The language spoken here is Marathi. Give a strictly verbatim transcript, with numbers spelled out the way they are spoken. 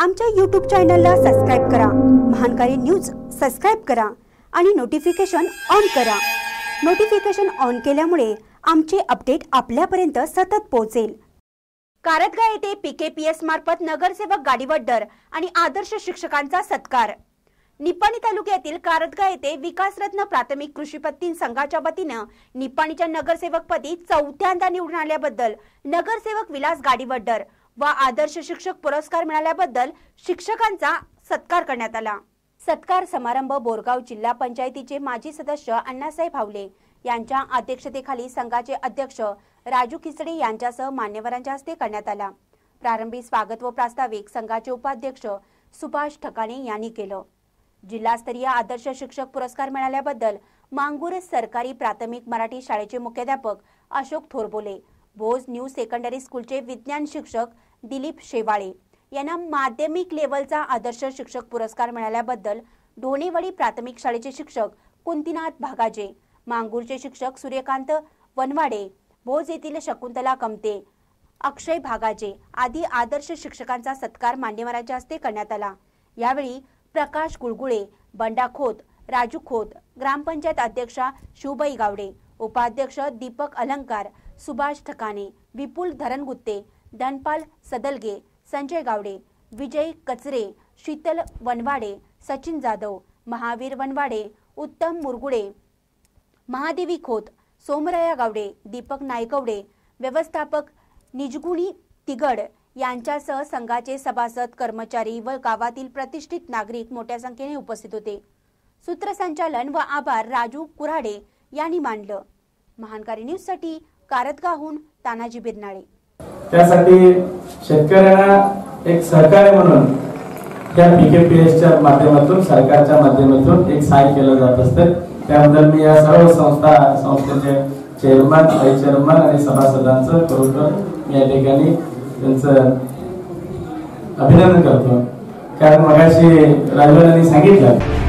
आमच्या यूट्यूब चॅनलला सबस्क्राइब करा, महानकारी न्यूज सबस्क्राइब करा आणि नोटिफिकेशन ऑन करा। नोटिफिकेशन ऑन केल्यामुळे आमचे अपडेट आपल्यापर्यंत सतत पोहोचेल। कारदगा येथे पीकेपीएस मार्फत नगरसेवक गाडीवड्डर आणि आदर्श शिक्षकांचा सत्कार। निपाणी तालुक्यातील कारदगा येथे विकासरत्न प्राथमिक कृषी पत्ती संघाच्या वतीने निपाणीच्या नगरसेवकपदी चौथ्यांदा निवडून आल्याबद्दल नगरसेवक विलास गाडीवड्डर व आदर्श शिक्षक पुरस्कार मिळाल्याबद्दल शिक्षकांचा सत्कार करण्यात आला। सत्कार समारंभ बोरगाव जिल्हा पंचायतीचे माजी सदस्य अण्णासाहेब हावले यांच्या अध्यक्षतेखाली संघाचे अध्यक्ष राजू खिचडे यांच्यासह मान्यवरांच्या हस्ते करण्यात आला। प्रारंभी स्वागत व प्रास्ताविक संघाचे उपाध्यक्ष सुभाष ठकाणे यांनी केलं। जिल्हास्तरीय आदर्श शिक्षक पुरस्कार मिळाल्याबद्दल मांगूर सरकारी प्राथमिक मराठी शाळेचे मुख्याध्यापक अशोक थोरबोले, भोज न्यू सेकंडरी स्कूलचे विज्ञान शिक्षक दिलीप शेवाळे यांना माध्यमिक लेवलचा आदर्श शिक्षक पुरस्कार मिळाल्याबद्दल ढोणेवाडी प्राथमिक शाळेचे शिक्षक कुंतीनाथ भागाजे, मांगूरचे शिक्षक सूर्यकांत वनवाडे, भोज येथील शकुंतला कमते, अक्षय भागाजे आदी आदर्श शिक्षकांचा सत्कार मान्यवरांच्या हस्ते करण्यात आला। यावेळी प्रकाश गुळगुळे, बंडा खोत, राजू खोत, ग्रामपंचायत अध्यक्षा शिवबाई गावडे, उपाध्यक्ष दीपक अलंकार, सुभाष ठकाणे, विपुल धरणगुत्ते, धनपाल सदलगे, संजय गावडे, विजय कचरे, शीतल वनवाडे, सचिन जाधव, महावीर वनवाडे, उत्तम मुरगुडे, महादेवी खोत, सोमराया गावडे, दीपक नायकवडे, व्यवस्थापक निजगुणी तिगड यांच्यासह संघाचे सभासद, कर्मचारी व गावातील प्रतिष्ठित नागरिक मोठ्या संख्येने उपस्थित होते। सूत्रसंचालन व आभार राजू कुऱ्हाडे यांनी मानलं। महानकारी न्यूज साठी कारदगाहून तानाजी बिरनाळे। त्यासाठी शेतकऱ्यांना एक सहकार्य म्हणून त्या पीकेपीएसच्या माध्यमातून सरकारच्या माध्यमातून एक सहाय्य केलं जात असते। त्याबद्दल मी या सर्व संस्था संस्थेचे चेअरमन, वाईस चेअरमन आणि सभासदांचं खरोखर मी या ठिकाणी त्यांचं अभिनंदन करतो। कारण मगाशी राजवारांनी सांगितलं